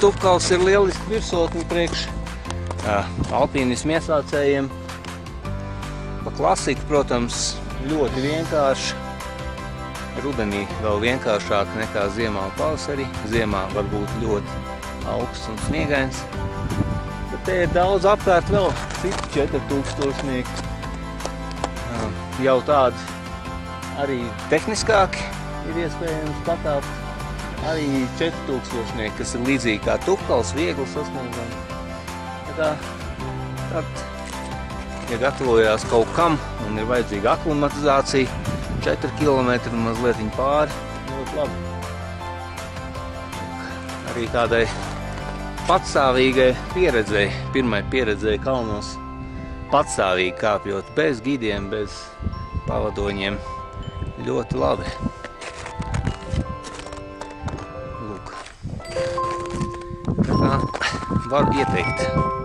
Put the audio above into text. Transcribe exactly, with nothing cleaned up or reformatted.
Tupkals ir lieliski virsotni priekš alpīnismu iesācējiem. Pa klasiku, protams, ļoti vienkārši. Rudenī vēl vienkāršāk nekā ziemā un pavasarī. Ziemā var būt ļoti augsts un sniegains. Bet te ir daudz apkārt vēl citu četrtūkstošnieki. Jau tādi arī tehniskāki ir iespējams pakāpt. Arī četrtūkstošnieki, kas ir līdzīgi kā Tupkals, viegli sasniegami. Tā tad, ja gatavojās kaut kam un ir vajadzīga aklimatizācija, četri kilometri un mazliet pāri, ļoti labi. Arī tādai patstāvīgai pieredzei, pirmai pieredzei kalnos, patstāvīgi kāpjot, bez gidiem, bez pavadoņiem, ļoti labi. Lūk. Tā kā var ieteikt.